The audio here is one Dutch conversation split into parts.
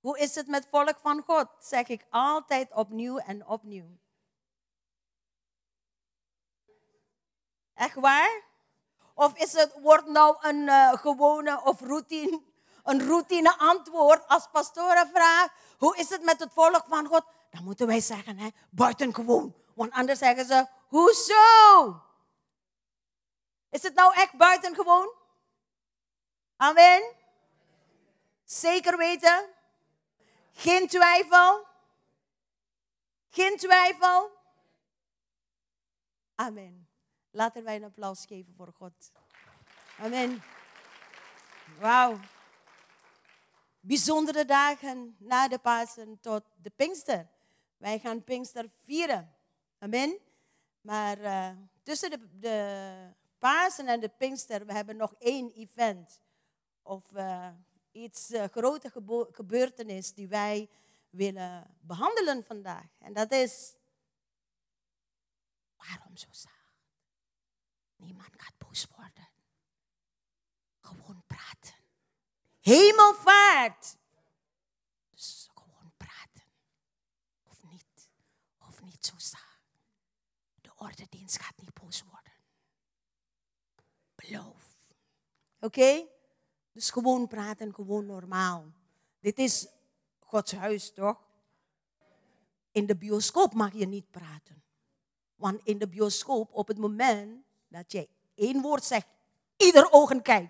Hoe is het met volk van God? Zeg ik altijd opnieuw en opnieuw. Echt waar? Of wordt nou een gewone of routine antwoord als pastoren vraagt, hoe is het met het volk van God? Dan moeten wij zeggen, hè, buitengewoon. Want anders zeggen ze, hoezo? Is het nou echt buitengewoon? Amen? Zeker weten? Geen twijfel? Geen twijfel? Amen. Laten wij een applaus geven voor God. Amen. Wauw. Bijzondere dagen na de Pasen tot de Pinkster. Wij gaan Pinkster vieren. Amen. Maar tussen de Pasen en de Pinkster, we hebben nog 1 event. Of iets grote gebeurtenis die wij willen behandelen vandaag. En dat is, waarom zo zacht? Niemand gaat boos worden. Gewoon praten. Hemelvaart. Dus gewoon praten. Hoeft niet zo zacht. De ordendienst gaat niet boos worden. Beloof. Oké? Dus gewoon praten, gewoon normaal. Dit is Gods huis, toch? In de bioscoop mag je niet praten. Want in de bioscoop, op het moment dat je 1 woord zegt, ieder ogen kijkt.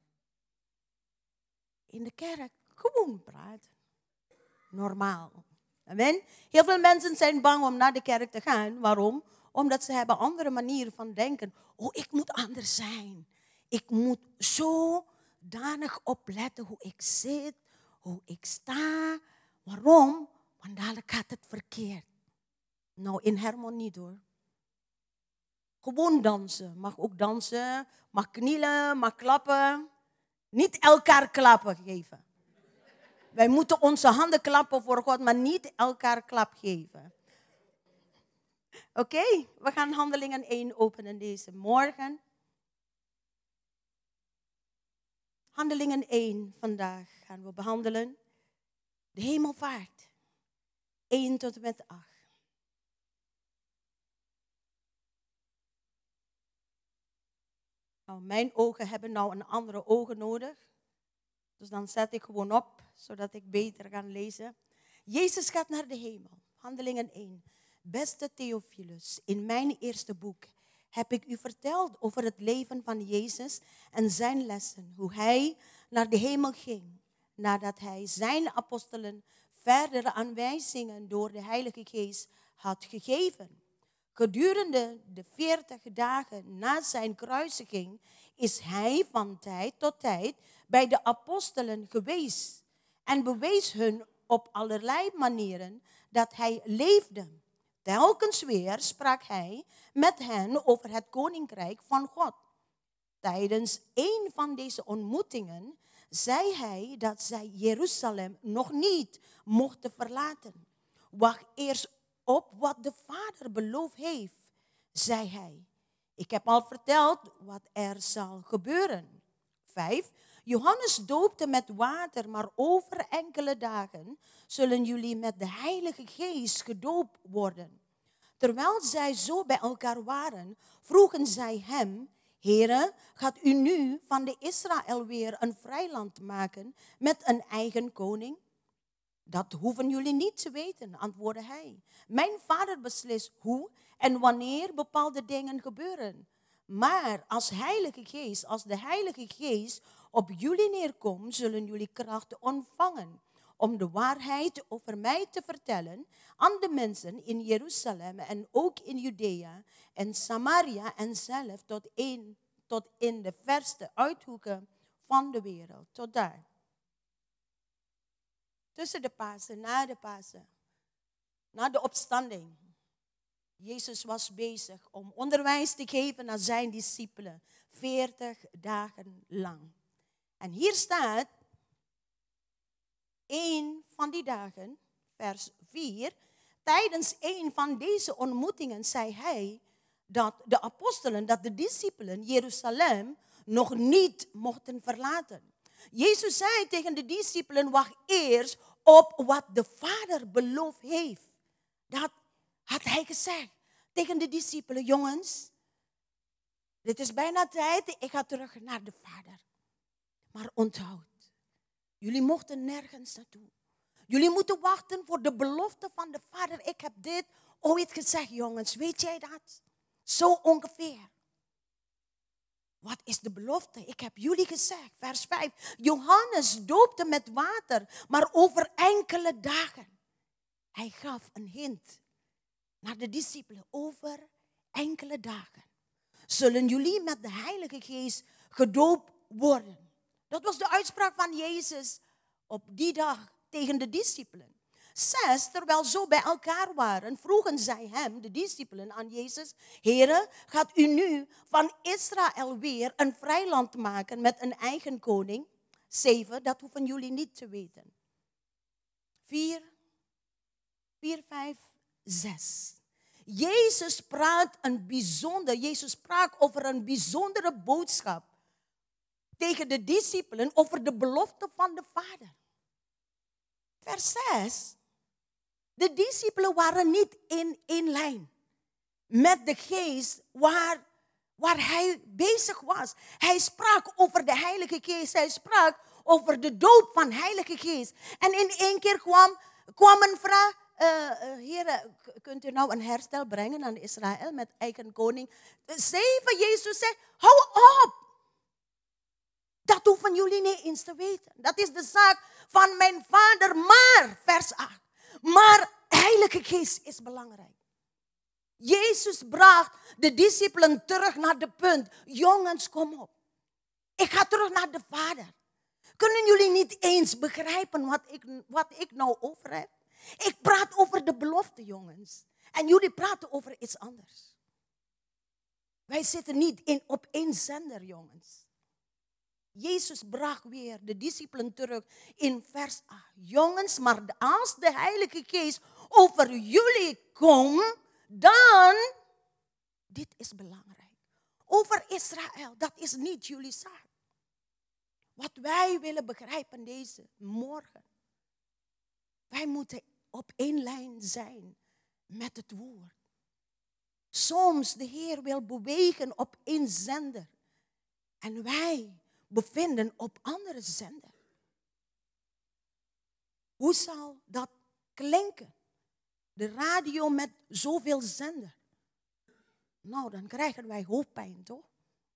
In de kerk, gewoon praten. Normaal. Amen. Heel veel mensen zijn bang om naar de kerk te gaan. Waarom? Omdat ze hebben een andere manier van denken. Oh, ik moet anders zijn. Ik moet zodanig opletten hoe ik zit, hoe ik sta. Waarom? Want dadelijk gaat het verkeerd. Nou, in Hermon niet hoor. Gewoon dansen. Mag ook dansen. Mag knielen, mag klappen. Niet elkaar klappen geven. Wij moeten onze handen klappen voor God, maar niet elkaar klap geven. Oké, we gaan Handelingen 1 openen deze morgen. Handelingen 1 vandaag gaan we behandelen. De hemelvaart. 1 tot en met 8. Nou, mijn ogen hebben nou een andere ogen nodig. Dus dan zet ik gewoon op, zodat ik beter kan lezen. Jezus gaat naar de hemel. Handelingen 1. Beste Theophilus, in mijn eerste boek heb ik u verteld over het leven van Jezus en zijn lessen. Hoe hij naar de hemel ging, nadat hij zijn apostelen verdere aanwijzingen door de Heilige Geest had gegeven. Gedurende de 40 dagen na zijn kruisiging is hij van tijd tot tijd bij de apostelen geweest en bewees hun op allerlei manieren dat hij leefde. Telkens weer sprak hij met hen over het koninkrijk van God. Tijdens een van deze ontmoetingen zei hij dat zij Jeruzalem nog niet mochten verlaten. Wacht eerst op wat de Vader beloofd heeft, zei hij. Ik heb al verteld wat er zal gebeuren. 5. Johannes doopte met water, maar over enkele dagen zullen jullie met de Heilige Geest gedoopt worden. Terwijl zij zo bij elkaar waren, vroegen zij hem, Heere, gaat u nu van de Israël weer een vrij land maken met een eigen koning? Dat hoeven jullie niet te weten, antwoordde hij. Mijn Vader beslist hoe en wanneer bepaalde dingen gebeuren. Maar als de Heilige Geest op jullie neerkomt, zullen jullie kracht ontvangen om de waarheid over mij te vertellen aan de mensen in Jeruzalem en ook in Judea en Samaria en zelf tot in de verste uithoeken van de wereld. Tot daar. Tussen de Pasen, na de Pasen, na de opstanding. Jezus was bezig om onderwijs te geven aan zijn discipelen. 40 dagen lang. En hier staat, 1 van die dagen, vers 4. Tijdens een van deze ontmoetingen zei hij dat de apostelen, dat de discipelen Jeruzalem nog niet mochten verlaten. Jezus zei tegen de discipelen, wacht eerst op wat de Vader beloofd heeft. Dat had hij gezegd tegen de discipelen. Jongens, dit is bijna tijd. Ik ga terug naar de Vader. Maar onthoud, jullie mochten nergens naartoe. Jullie moeten wachten voor de belofte van de Vader. Ik heb dit ooit gezegd, jongens. Weet jij dat? Zo ongeveer. Wat is de belofte? Ik heb jullie gezegd, vers 5. Johannes doopte met water, maar over enkele dagen. Hij gaf een hint naar de discipelen. Over enkele dagen zullen jullie met de Heilige Geest gedoopt worden. Dat was de uitspraak van Jezus op die dag tegen de discipelen. 6, terwijl ze bij elkaar waren, vroegen zij hem, de discipelen, aan Jezus: Heere, gaat u nu van Israël weer een vrij land maken met een eigen koning? 7, dat hoeven jullie niet te weten. 4, 5, 6. Jezus sprak over een bijzondere boodschap tegen de discipelen over de belofte van de Vader. Vers 6. De discipelen waren niet in één lijn met de geest waar hij bezig was. Hij sprak over de Heilige Geest. Hij sprak over de doop van de Heilige Geest. En in één keer kwam een vraag. Heer, kunt u nou een herstel brengen aan Israël met eigen koning? 7, Jezus zei, hou op. Dat hoeven jullie niet eens te weten. Dat is de zaak van mijn Vader. Maar, vers 8. Maar Heilige Geest is belangrijk. Jezus bracht de discipelen terug naar de punt. Jongens, kom op. Ik ga terug naar de Vader. Kunnen jullie niet eens begrijpen wat ik nou over heb? Ik praat over de belofte, jongens. En jullie praten over iets anders. Wij zitten niet op één zender, jongens. Jezus bracht weer de discipelen terug in vers 8. Jongens, maar als de Heilige Geest over jullie komt, dan, dit is belangrijk. Over Israël, dat is niet jullie zaak. Wat wij willen begrijpen deze morgen. Wij moeten op één lijn zijn met het woord. Soms de Heer wil bewegen op één zender. En wij bevinden op andere zender. Hoe zal dat klinken? De radio met zoveel zender. Nou, dan krijgen wij hoofdpijn, toch?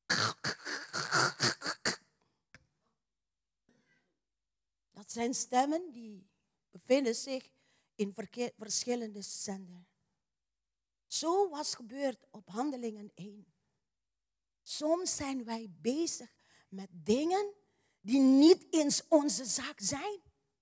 Dat zijn stemmen die bevinden zich in verschillende zenders. Zo was gebeurd op Handelingen 1. Soms zijn wij bezig met dingen die niet eens onze zaak zijn.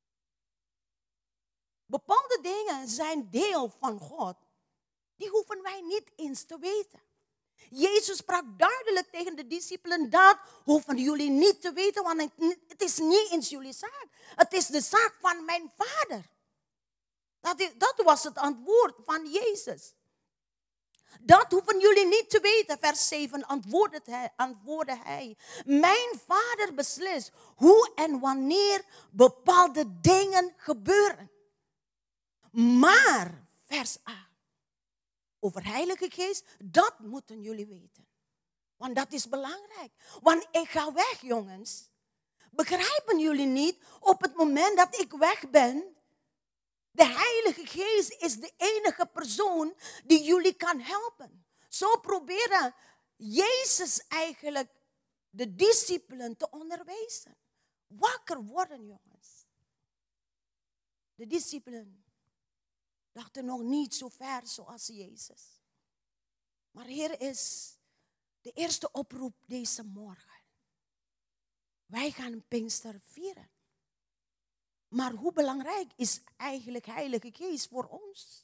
Bepaalde dingen zijn deel van God. Die hoeven wij niet eens te weten. Jezus sprak duidelijk tegen de discipelen: dat hoeven jullie niet te weten, want het is niet eens jullie zaak. Het is de zaak van mijn Vader. Dat was het antwoord van Jezus. Dat hoeven jullie niet te weten. Vers 7 antwoordde hij. Mijn Vader beslist hoe en wanneer bepaalde dingen gebeuren. Maar, vers 8. Over Heilige Geest, dat moeten jullie weten. Want dat is belangrijk. Want ik ga weg, jongens. Begrijpen jullie niet, op het moment dat ik weg ben, de Heilige Geest is de enige persoon die jullie kan helpen. Zo proberen Jezus eigenlijk de discipelen te onderwijzen. Wakker worden, jongens. De discipelen dachten nog niet zo ver zoals Jezus. Maar hier is de eerste oproep deze morgen. Wij gaan Pinkster vieren. Maar hoe belangrijk is eigenlijk Heilige Geest voor ons?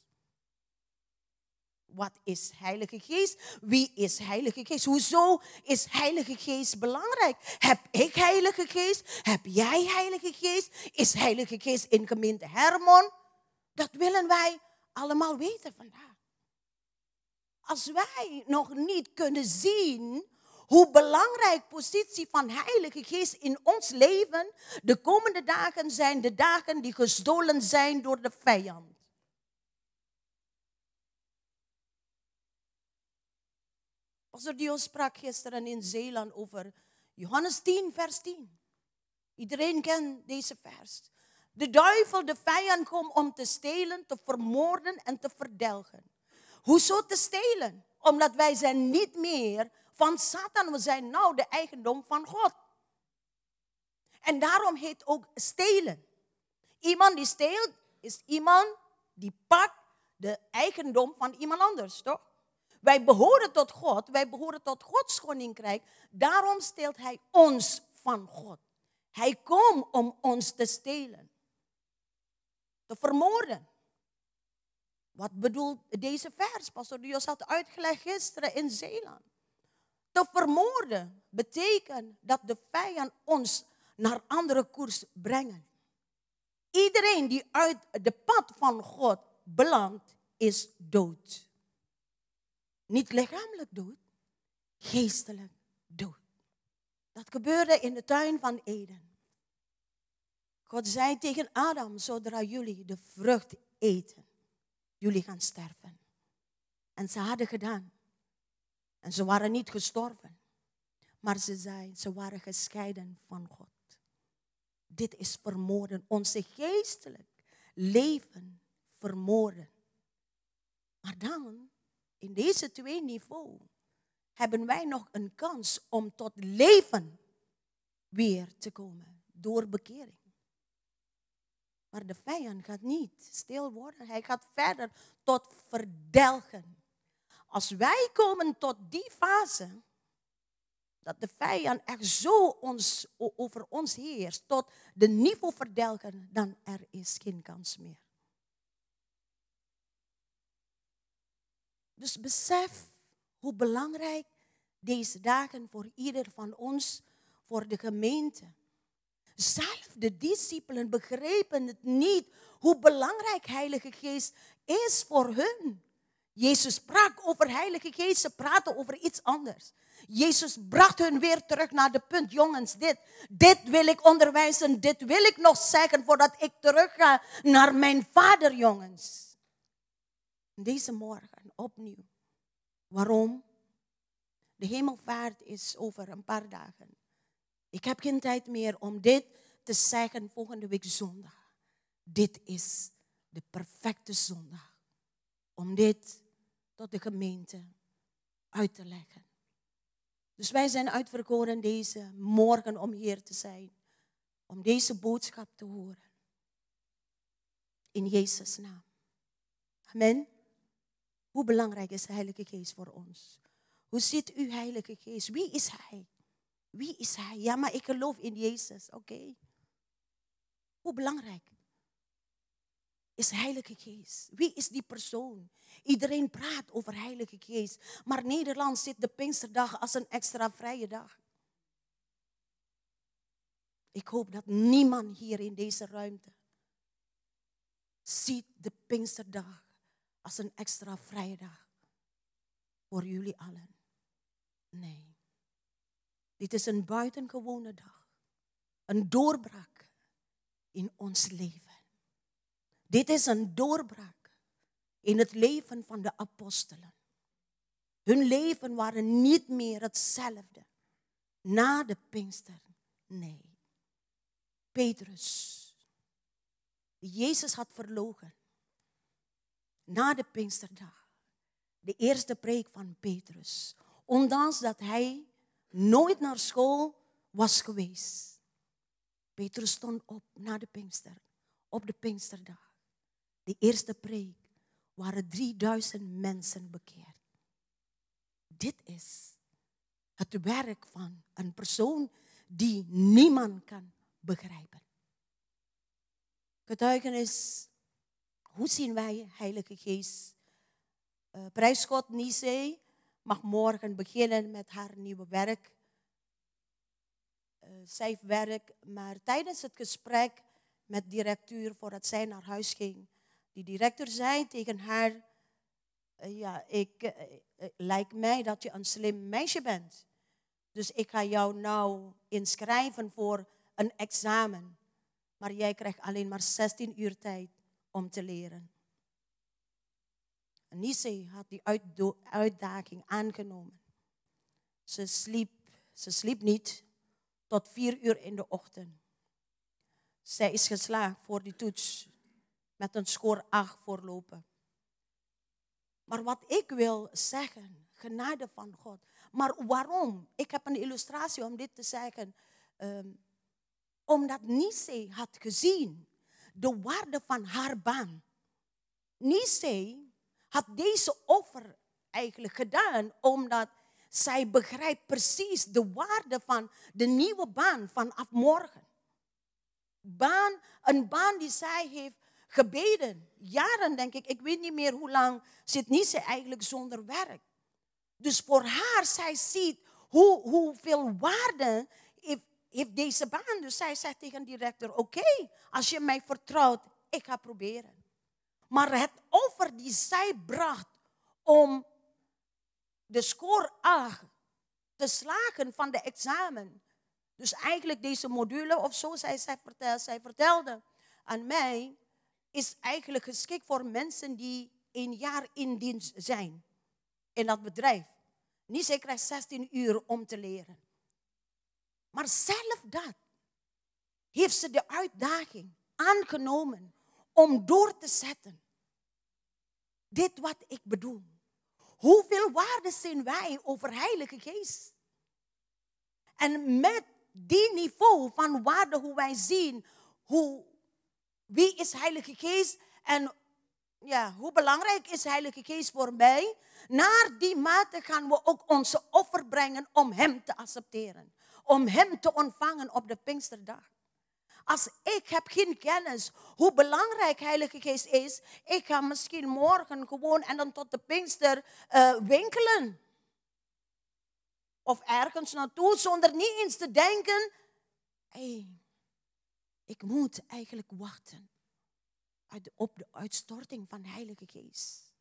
Wat is Heilige Geest? Wie is Heilige Geest? Hoezo is Heilige Geest belangrijk? Heb ik Heilige Geest? Heb jij Heilige Geest? Is Heilige Geest in gemeente Hermon? Dat willen wij allemaal weten vandaag. Als wij nog niet kunnen zien hoe belangrijk positie van Heilige Geest in ons leven de komende dagen zijn de dagen die gestolen zijn door de vijand. Pastor Dio sprak gisteren in Zeeland over Johannes 10, vers 10. Iedereen kent deze vers. De duivel, de vijand, komt om te stelen, te vermoorden en te verdelgen. Hoezo te stelen? Omdat wij zijn niet meer van Satan. We zijn nou de eigendom van God. En daarom heet ook stelen. Iemand die steelt is iemand die pakt de eigendom van iemand anders, toch? Wij behoren tot God. Wij behoren tot Gods koninkrijk. Daarom steelt hij ons van God. Hij komt om ons te stelen. Te vermoorden. Wat bedoelt deze vers? Pastor Dios had uitgelegd gisteren in Zeeland. Te vermoorden betekent dat de vijand ons naar andere koers brengt. Iedereen die uit de pad van God belandt, is dood. Niet lichamelijk dood, geestelijk dood. Dat gebeurde in de tuin van Eden. God zei tegen Adam, zodra jullie de vrucht eten, jullie gaan sterven. En ze hadden gedaan. En ze waren niet gestorven. Maar ze waren gescheiden van God. Dit is vermoorden. Onze geestelijk leven vermoorden. Maar dan, in deze twee niveaus, hebben wij nog een kans om tot leven weer te komen. Door bekering. Maar de vijand gaat niet stil worden. Hij gaat verder tot verdelgen. Als wij komen tot die fase, dat de vijand echt zo over ons heerst, tot de niveau verdelgen, dan er is geen kans meer. Dus besef hoe belangrijk deze dagen voor ieder van ons, voor de gemeente. Zelf de discipelen begrepen het niet hoe belangrijk Heilige Geest is voor hun. Jezus sprak over Heilige Geest, ze praten over iets anders. Jezus bracht hun weer terug naar de punt, jongens, dit wil ik onderwijzen, dit wil ik nog zeggen voordat ik terug ga naar mijn Vader, jongens. Deze morgen opnieuw. Waarom? De hemelvaart is over een paar dagen. Ik heb geen tijd meer om dit te zeggen volgende week zondag. Dit is de perfecte zondag. Om dit tot de gemeente uit te leggen. Dus wij zijn uitverkoren deze morgen om hier te zijn. Om deze boodschap te horen. In Jezus' naam. Amen. Hoe belangrijk is de Heilige Geest voor ons? Hoe ziet u Heilige Geest? Wie is Hij? Wie is Hij? Ja, maar ik geloof in Jezus. Oké. Hoe belangrijk is Heilige Geest? Wie is die persoon? Iedereen praat over Heilige Geest. Maar Nederland ziet de Pinksterdag als een extra vrije dag. Ik hoop dat niemand hier in deze ruimte ziet de Pinksterdag als een extra vrije dag. Voor jullie allen. Nee. Dit is een buitengewone dag. Een doorbraak in ons leven. Dit is een doorbraak in het leven van de apostelen. Hun leven waren niet meer hetzelfde na de Pinkster. Nee. Petrus, die Jezus had verloochen, na de Pinksterdag, de eerste preek van Petrus, ondanks dat hij nooit naar school was geweest. Petrus stond op na de Pinkster, op de Pinksterdag. De eerste preek waren 3000 mensen bekeerd. Dit is het werk van een persoon die niemand kan begrijpen. Getuigenis, hoe zien wij Heilige Geest? Prijs God, Nice mag morgen beginnen met haar nieuwe werk. Zij heeft werk, maar tijdens het gesprek met de directeur voordat zij naar huis ging, die directeur zei tegen haar, lijkt mij dat je een slim meisje bent. Dus ik ga jou nou inschrijven voor een examen. Maar jij krijgt alleen maar 16 uur tijd om te leren. Nise had die uitdaging aangenomen. Ze sliep niet tot 4 uur in de ochtend. Zij is geslaagd voor die toets met een score 8 voorlopen. Maar wat ik wil zeggen, genade van God. Maar waarom? Ik heb een illustratie om dit te zeggen. Omdat Nise had gezien de waarde van haar baan. Nise had deze offer eigenlijk gedaan omdat zij begrijpt precies de waarde van de nieuwe baan vanaf morgen. Een baan die zij heeft gebeden. Jaren denk ik, ik weet niet meer hoe lang zit Nise eigenlijk zonder werk. Dus voor haar, zij ziet hoeveel waarde heeft deze baan. Dus zij zegt tegen de directeur, oké, als je mij vertrouwt, ik ga proberen. Maar het offer die zij bracht om de score 8 te slagen van de examen. Dus eigenlijk deze module of zo, zij vertelde aan mij, is eigenlijk geschikt voor mensen die 1 jaar in dienst zijn. In dat bedrijf. Niet zeker krijgt 16 uur om te leren. Maar zelf dat heeft ze de uitdaging aangenomen om door te zetten. Dit wat ik bedoel. Hoeveel waarden zijn wij over Heilige Geest? En met die niveau van waarde hoe wij zien, wie is Heilige Geest en ja, hoe belangrijk is Heilige Geest voor mij? Naar die mate gaan we ook onze offer brengen om Hem te accepteren. Om Hem te ontvangen op de Pinksterdag. Als ik heb geen kennis hoe belangrijk Heilige Geest is, ik ga misschien morgen gewoon en dan tot de Pinkster winkelen. Of ergens naartoe zonder niet eens te denken, ik moet eigenlijk wachten op de uitstorting van de Heilige Geest.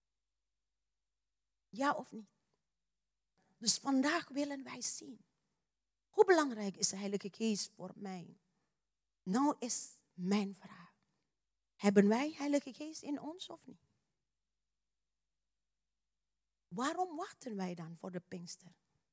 Ja of niet? Dus vandaag willen wij zien. Hoe belangrijk is de Heilige Geest voor mij? Nou is mijn vraag. Hebben wij Heilige Geest in ons of niet? Waarom wachten wij dan voor de Pinkster?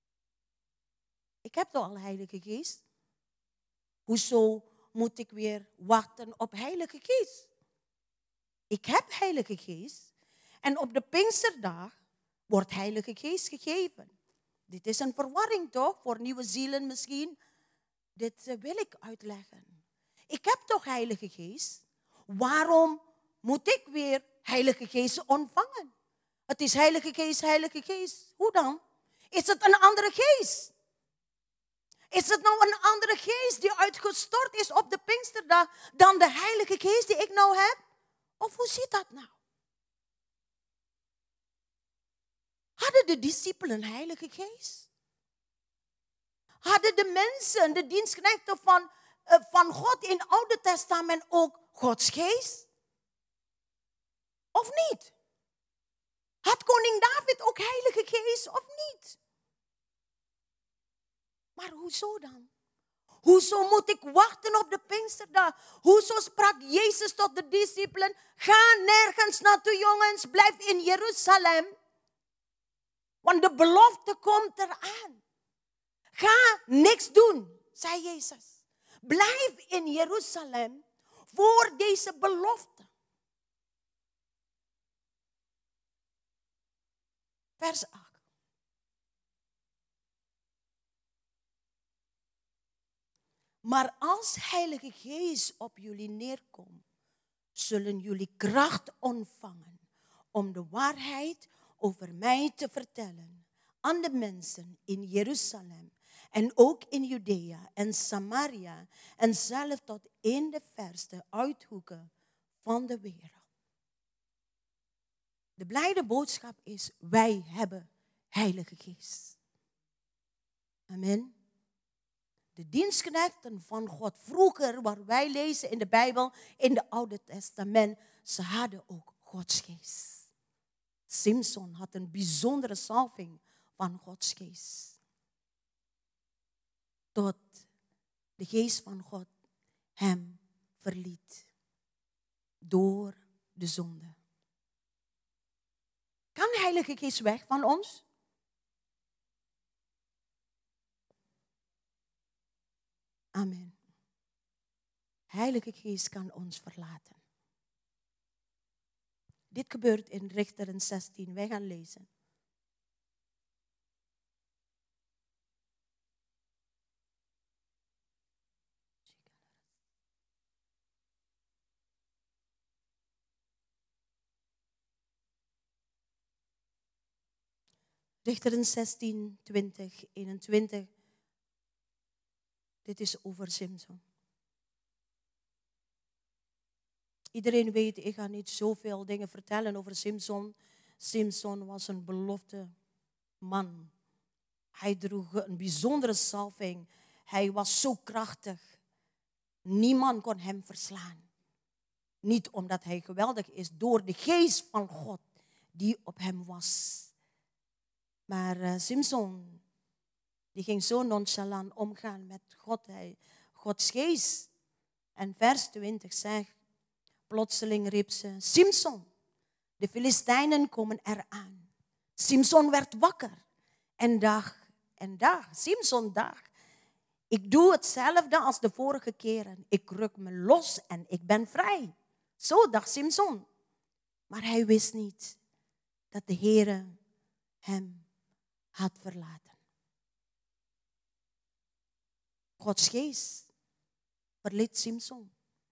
Ik heb toch al Heilige Geest. Hoezo moet ik weer wachten op Heilige Geest? Ik heb Heilige Geest. En op de Pinksterdag wordt Heilige Geest gegeven. Dit is een verwarring toch? Voor nieuwe zielen misschien. Dit wil ik uitleggen. Ik heb toch Heilige Geest. Waarom moet ik weer Heilige Geest ontvangen? Het is Heilige Geest, Heilige Geest. Hoe dan? Is het een andere geest? Is het nou een andere geest die uitgestort is op de Pinksterdag dan de Heilige Geest die ik nou heb? Of hoe zit dat nou? Hadden de discipelen Heilige Geest? Hadden de mensen, de dienstknechten van God in het Oude Testament ook Gods Geest? Of niet? Had koning David ook Heilige Geest of niet? Maar hoezo dan? Hoezo moet ik wachten op de Pinksterdag? Hoezo sprak Jezus tot de discipelen? Ga nergens naartoe, jongens. Blijf in Jeruzalem. Want de belofte komt eraan. Ga niks doen, zei Jezus. Blijf in Jeruzalem voor deze belofte. Vers 8. Maar als Heilige Geest op jullie neerkomt, zullen jullie kracht ontvangen om de waarheid over mij te vertellen aan de mensen in Jeruzalem en ook in Judea en Samaria en zelf tot in de verste uithoeken van de wereld. De blijde boodschap is, wij hebben Heilige Geest. Amen. De dienstknechten van God vroeger, waar wij lezen in de Bijbel, in het Oude Testament, ze hadden ook Gods Geest. Simson had een bijzondere salving van Gods Geest. tot de geest van God hem verliet. Door de zonde. Kan de Heilige Geest weg van ons? Amen. Heilige Geest kan ons verlaten. Dit gebeurt in Richteren 16. Wij gaan lezen. Richteren 16, 20, 21. Dit is over Simson. Iedereen weet, ik ga niet zoveel dingen vertellen over Simson. Simson was een belofte man. Hij droeg een bijzondere salving. Hij was zo krachtig. Niemand kon hem verslaan. Niet omdat hij geweldig is, door de geest van God die op hem was. Maar Simson, die ging zo nonchalant omgaan met Gods geest. En vers 20 zegt, plotseling riep ze, Simson, de Filistijnen komen eraan. Simson werd wakker en dacht, Simson dacht, ik doe hetzelfde als de vorige keren. Ik ruk me los en ik ben vrij. Zo dacht Simson. Maar hij wist niet dat de Heere hem had verlaten. Gods geest verliet Simson.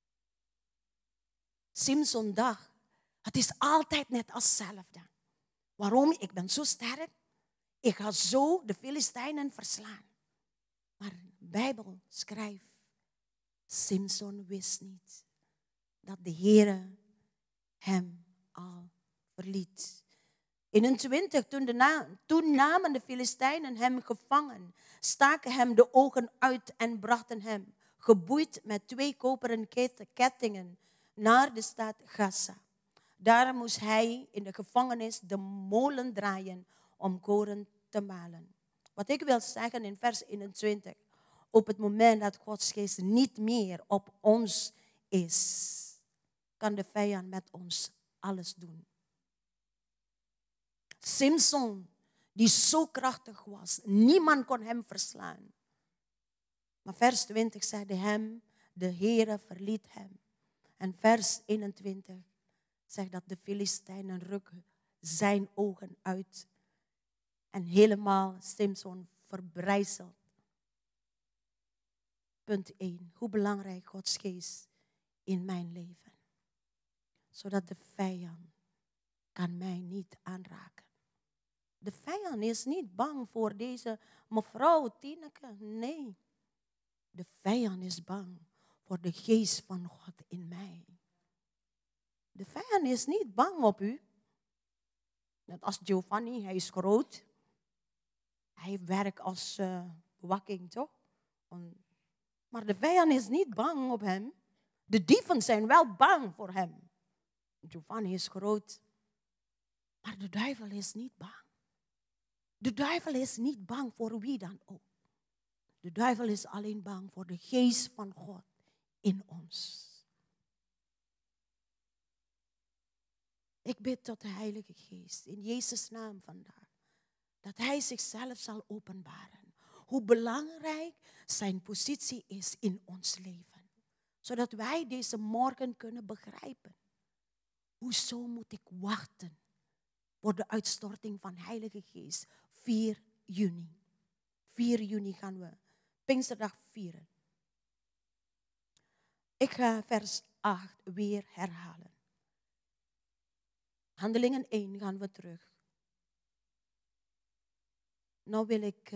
Simson dacht, het is altijd net als hetzelfde. Waarom? Ik ben zo sterk. Ik ga zo de Filistijnen verslaan. Maar de Bijbel schrijft, Simson wist niet dat de Heere hem al verliet. 21, toen namen de Filistijnen hem gevangen, staken hem de ogen uit en brachten hem, geboeid met 2 koperen kettingen, naar de stad Gaza. Daar moest hij in de gevangenis de molen draaien om koren te malen. Wat ik wil zeggen in vers 21, op het moment dat Gods geest niet meer op ons is, kan de vijand met ons alles doen. Simson, die zo krachtig was, niemand kon hem verslaan. Maar vers 20 zeide hem, de Heere verliet hem. En vers 21 zegt dat de Filistijnen rukken zijn ogen uit. En helemaal Simson verbrijzeld. Punt 1. Hoe belangrijk Gods geest in mijn leven. Zodat de vijand kan mij niet aanraken. De vijand is niet bang voor deze mevrouw Tineke. Nee. De vijand is bang voor de geest van God in mij. De vijand is niet bang op u. Net als Giovanni, hij is groot. Hij werkt als bewaking, toch? Maar de vijand is niet bang op hem. De dieven zijn wel bang voor hem. Giovanni is groot. Maar de duivel is niet bang. De duivel is niet bang voor wie dan ook. De duivel is alleen bang voor de geest van God in ons. Ik bid tot de Heilige Geest in Jezus' naam vandaag. Dat Hij zichzelf zal openbaren. Hoe belangrijk zijn positie is in ons leven. Zodat wij deze morgen kunnen begrijpen. Hoezo moet ik wachten voor de uitstorting van Heilige Geest? 4 juni. 4 juni gaan we Pinksterdag vieren. Ik ga vers 8 weer herhalen. Handelingen 1 gaan we terug. Nou wil ik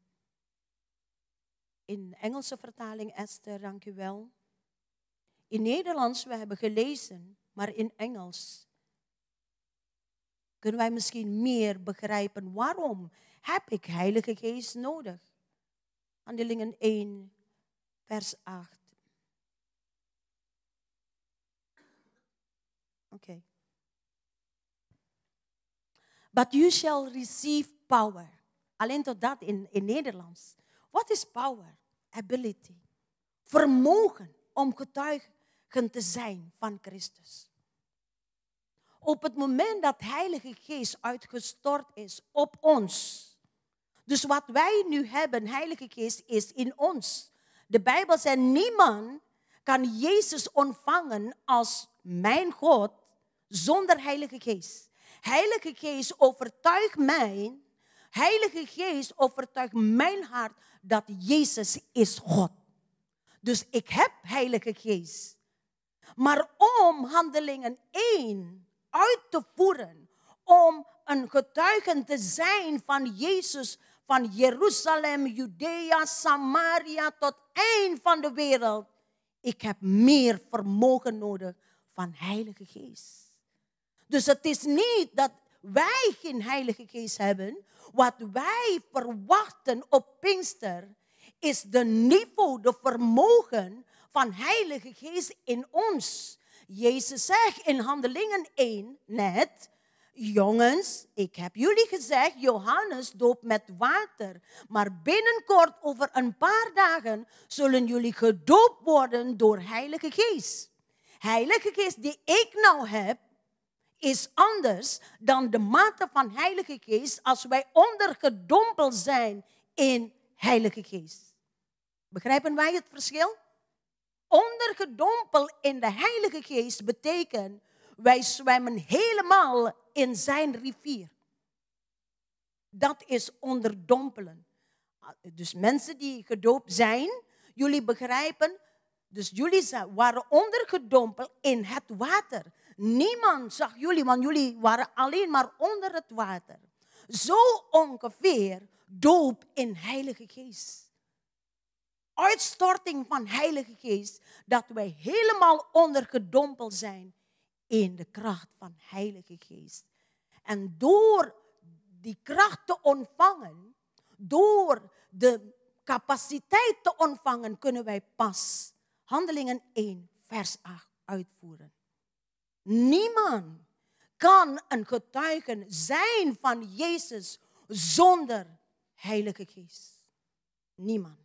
in Engelse vertaling, Esther, dank u wel. In Nederlands, we hebben gelezen, maar in Engels kunnen wij misschien meer begrijpen. Waarom heb ik Heilige Geest nodig? Handelingen 1, vers 8. Oké. But you shall receive power. Alleen tot dat in Nederlands. Wat is power? ability. Vermogen om getuigen te zijn van Christus. Op het moment dat Heilige Geest uitgestort is op ons. Dus wat wij nu hebben, Heilige Geest, is in ons. De Bijbel zegt, niemand kan Jezus ontvangen als mijn God zonder Heilige Geest. Heilige Geest overtuigt mij, Heilige Geest overtuigt mijn hart dat Jezus is God. Dus ik heb Heilige Geest. Maar om Handelingen 1 uit te voeren, om een getuige te zijn van Jezus, van Jeruzalem, Judea, Samaria tot eind van de wereld. Ik heb meer vermogen nodig van Heilige Geest. Dus het is niet dat wij geen Heilige Geest hebben. Wat wij verwachten op Pinkster is de niveau, de vermogen van Heilige Geest in ons. Jezus zegt in Handelingen 1 net, jongens, ik heb jullie gezegd, Johannes doopt met water. Maar binnenkort, over een paar dagen, zullen jullie gedoopt worden door Heilige Geest. Heilige Geest die ik nou heb, is anders dan de mate van Heilige Geest als wij ondergedompeld zijn in Heilige Geest. Begrijpen wij het verschil? Ondergedompeld in de Heilige Geest betekent, wij zwemmen helemaal in zijn rivier. Dat is onderdompelen. Dus mensen die gedoopt zijn, jullie begrijpen, dus jullie waren ondergedompeld in het water. Niemand zag jullie, want jullie waren alleen maar onder het water. Zo ongeveer doop in Heilige Geest. Uitstorting van Heilige Geest, dat wij helemaal ondergedompeld zijn in de kracht van Heilige Geest. En door die kracht te ontvangen, door de capaciteit te ontvangen, kunnen wij pas Handelingen 1 vers 8 uitvoeren. Niemand kan een getuige zijn van Jezus zonder Heilige Geest. Niemand.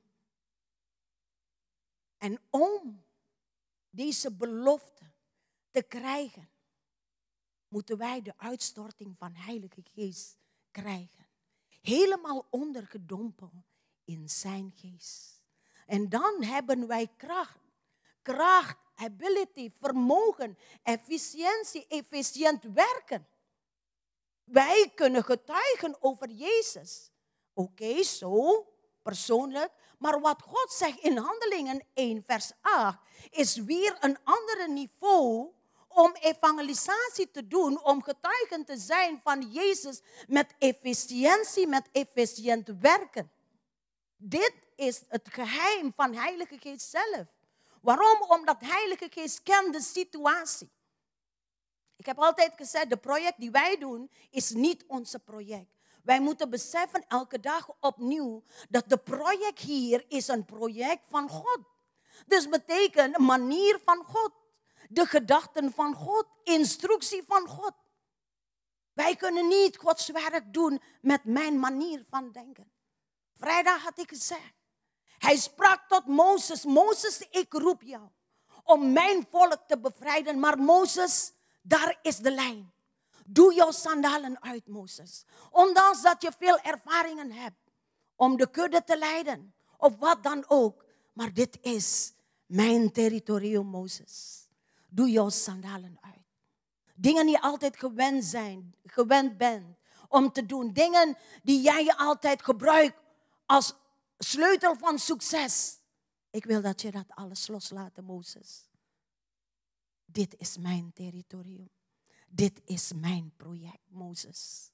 En om deze belofte te krijgen, moeten wij de uitstorting van Heilige Geest krijgen. Helemaal ondergedompeld in zijn geest. En dan hebben wij kracht, ability, vermogen, efficiëntie, efficiënt werken. Wij kunnen getuigen over Jezus. Oké, zo, persoonlijk. Maar wat God zegt in Handelingen 1 vers 8 is weer een ander niveau om evangelisatie te doen, om getuigen te zijn van Jezus met efficiëntie, met efficiënt werken. Dit is het geheim van Heilige Geest zelf. Waarom? Omdat Heilige Geest kent de situatie. Ik heb altijd gezegd, de project die wij doen is niet onze project. Wij moeten beseffen elke dag opnieuw dat de project hier is een project van God. Dus betekent een manier van God. De gedachten van God, instructie van God. Wij kunnen niet Gods werk doen met mijn manier van denken. Vrijdag had ik gezegd. Hij sprak tot Mozes. Mozes, ik roep jou om mijn volk te bevrijden. Maar Mozes, daar is de lijn. Doe jouw sandalen uit, Mozes. Ondanks dat je veel ervaringen hebt om de kudde te leiden. Of wat dan ook. Maar dit is mijn territorium, Mozes. Doe jouw sandalen uit. Dingen die je altijd gewend bent om te doen. Dingen die jij altijd gebruikt als sleutel van succes. Ik wil dat je dat alles loslaat, Mozes. Dit is mijn territorium. Dit is mijn project, Mozes.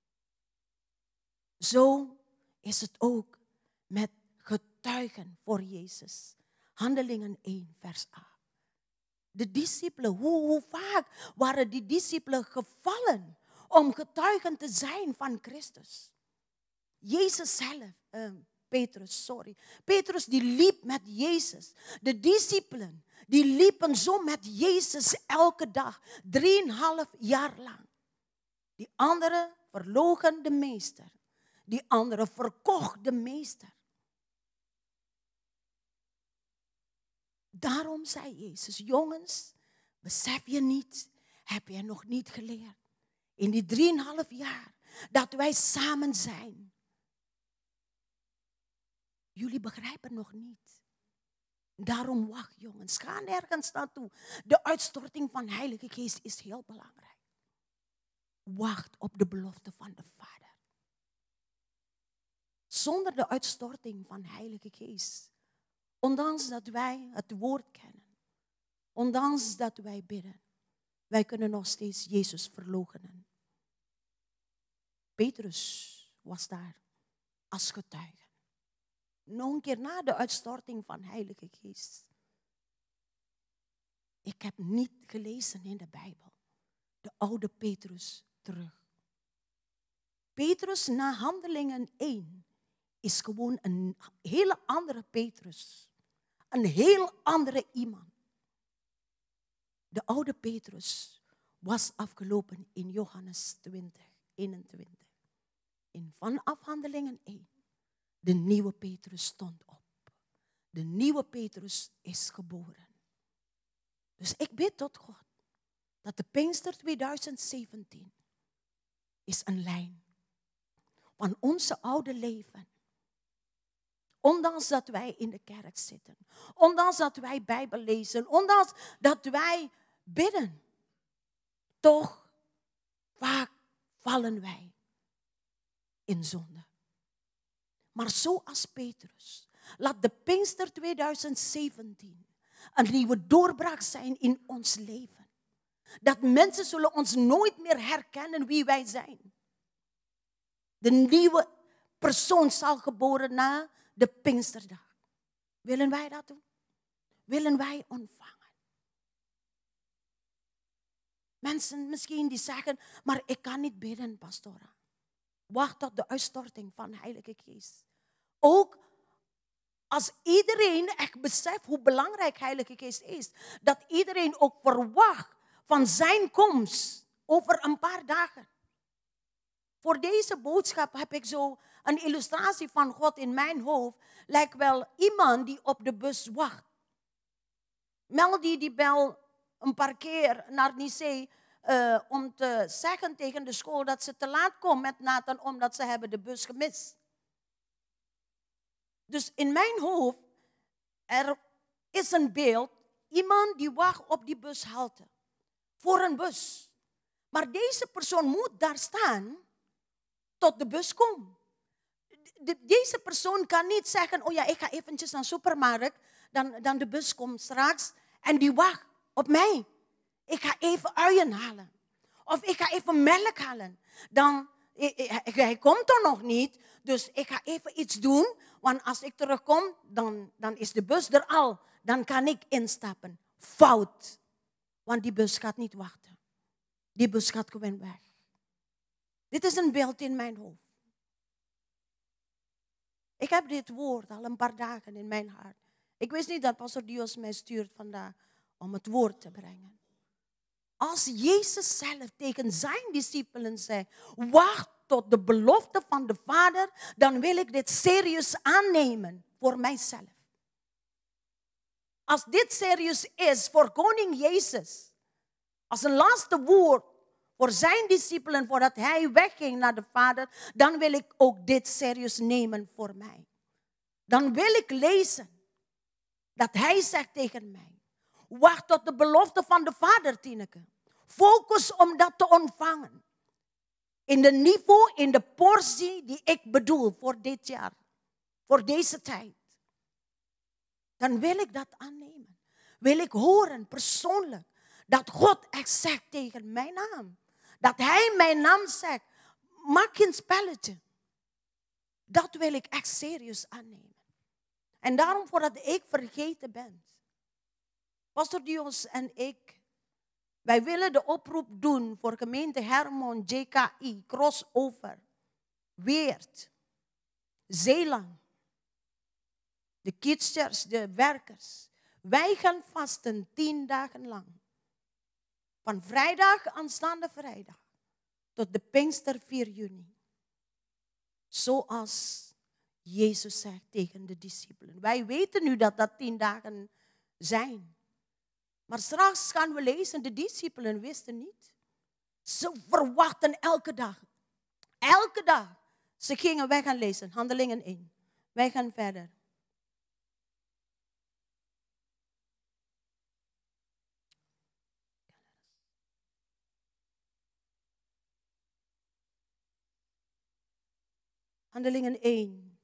Zo is het ook met getuigen voor Jezus. Handelingen 1, vers 8. De discipelen, hoe vaak waren die discipelen gevallen om getuigen te zijn van Christus? Jezus zelf, Petrus die liep met Jezus. De discipelen, die liepen zo met Jezus elke dag. 3,5 jaar lang. Die anderen verloochen de meester. Die anderen verkocht de meester. daarom zei Jezus, jongens, besef je niet, heb je nog niet geleerd. In die 3,5 jaar dat wij samen zijn. Jullie begrijpen nog niet. Daarom wacht, jongens. Ga nergens naartoe. De uitstorting van Heilige Geest is heel belangrijk. Wacht op de belofte van de Vader. Zonder de uitstorting van Heilige Geest, ondanks dat wij het woord kennen, ondanks dat wij bidden, wij kunnen nog steeds Jezus verloochenen. Petrus was daar als getuige. Nog een keer na de uitstorting van Heilige Geest. Ik heb niet gelezen in de Bijbel de oude Petrus terug. Petrus na Handelingen 1 is gewoon een hele andere Petrus. Een heel andere iemand. De oude Petrus was afgelopen in Johannes 20, 21. En vanaf Handelingen 1. De nieuwe Petrus stond op. De nieuwe Petrus is geboren. Dus ik bid tot God dat de Pinkster 2017 is een lijn van onze oude leven. Ondanks dat wij in de kerk zitten. Ondanks dat wij Bijbel lezen. Ondanks dat wij bidden. Toch vaak vallen wij in zonde. Maar zoals Petrus, laat de Pinkster 2017 een nieuwe doorbraak zijn in ons leven. Dat mensen zullen ons nooit meer herkennen wie wij zijn. De nieuwe persoon zal geboren na de Pinksterdag. Willen wij dat doen? Willen wij ontvangen? Mensen misschien die zeggen, maar ik kan niet bidden, pastora. Wacht tot de uitstorting van de Heilige Geest. Ook als iedereen echt beseft hoe belangrijk Heilige Geest is. Dat iedereen ook verwacht van zijn komst over een paar dagen. Voor deze boodschap heb ik zo een illustratie van God in mijn hoofd. Lijkt wel iemand die op de bus wacht. Melody die bel een paar keer naar Nice om te zeggen tegen de school dat ze te laat komt met Nathan omdat ze hebben de bus gemist. Dus in mijn hoofd, er is een beeld, iemand die wacht op die bushalte. Voor een bus. Maar deze persoon moet daar staan tot de bus komt. Deze persoon kan niet zeggen, oh ja, ik ga eventjes naar de supermarkt, dan de bus komt straks en die wacht op mij. Ik ga even uien halen. Of ik ga even melk halen. Hij komt er nog niet, dus ik ga even iets doen. Want als ik terugkom, dan is de bus er al. Dan kan ik instappen. Fout. Want die bus gaat niet wachten. Die bus gaat gewoon weg. Dit is een beeld in mijn hoofd. Ik heb dit woord al een paar dagen in mijn hart. Ik wist niet dat pastor Dios mij stuurt vandaag om het woord te brengen. Als Jezus zelf tegen zijn discipelen zei, wacht tot de belofte van de Vader, dan wil ik dit serieus aannemen voor mijzelf. Als dit serieus is voor koning Jezus, als een laatste woord voor zijn discipelen, voordat hij wegging naar de Vader, dan wil ik ook dit serieus nemen voor mij. Dan wil ik lezen dat hij zegt tegen mij, wacht tot de belofte van de Vader, Tineke. Focus om dat te ontvangen. In de niveau, in de portie die ik bedoel voor dit jaar. Voor deze tijd. Dan wil ik dat aannemen. Wil ik horen persoonlijk dat God echt zegt tegen mijn naam. Dat hij mijn naam zegt. Maak geen spelletje. Dat wil ik echt serieus aannemen. En daarom voordat ik vergeten ben. Pastor Dios en ik. Wij willen de oproep doen voor gemeente Hermon, JKI, Crossover, Weert, Zeeland, de kidschurch, de werkers. Wij gaan vasten 10 dagen lang. Van vrijdag, aanstaande vrijdag, tot de Pinkster 4 juni. Zoals Jezus zegt tegen de discipelen. Wij weten nu dat dat 10 dagen zijn. Maar straks gaan we lezen, de discipelen wisten niet. Ze verwachten elke dag. Elke dag. Ze gingen, wij gaan lezen, Handelingen 1. Wij gaan verder. Handelingen 1.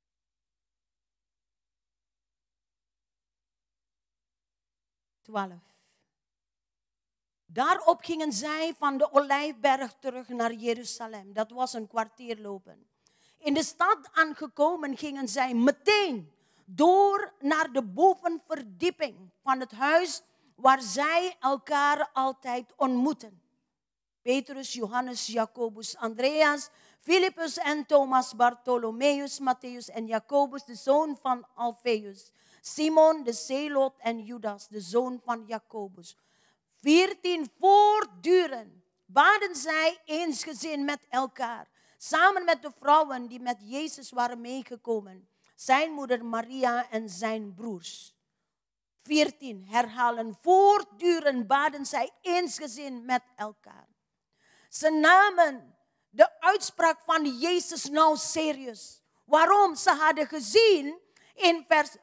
Daarop gingen zij van de Olijfberg terug naar Jeruzalem. Dat was een kwartier lopen. In de stad aangekomen gingen zij meteen door naar de bovenverdieping van het huis waar zij elkaar altijd ontmoeten. Petrus, Johannes, Jacobus, Andreas, Philippus en Thomas, Bartholomeus, Matthäus en Jacobus, de zoon van Alfeus, Simon de Zeelot en Judas, de zoon van Jacobus. 14 voortdurend baden zij eensgezind met elkaar, samen met de vrouwen die met Jezus waren meegekomen, zijn moeder Maria en zijn broers. 14 herhalen, voortdurend baden zij eensgezind met elkaar. Ze namen de uitspraak van Jezus nou serieus. Waarom? Ze hadden gezien in vers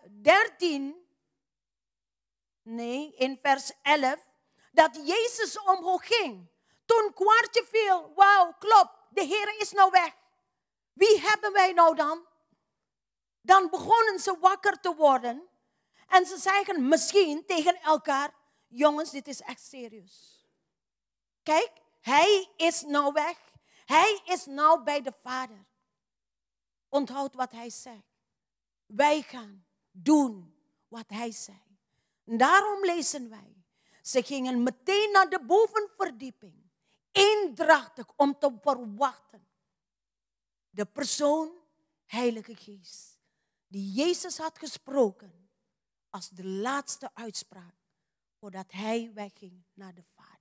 11, dat Jezus omhoog ging. Toen kwartje viel, wauw, klopt, de Heer is nou weg. Wie hebben wij nou dan? Dan begonnen ze wakker te worden. En ze zeggen misschien tegen elkaar, jongens, dit is echt serieus. Kijk, hij is nou weg. Hij is nou bij de Vader. Onthoud wat hij zegt. Wij gaan doen wat hij zei. Daarom lezen wij. Ze gingen meteen naar de bovenverdieping. Eendrachtig om te verwachten. De persoon, Heilige Geest. Die Jezus had gesproken. Als de laatste uitspraak. Voordat hij wegging naar de Vader.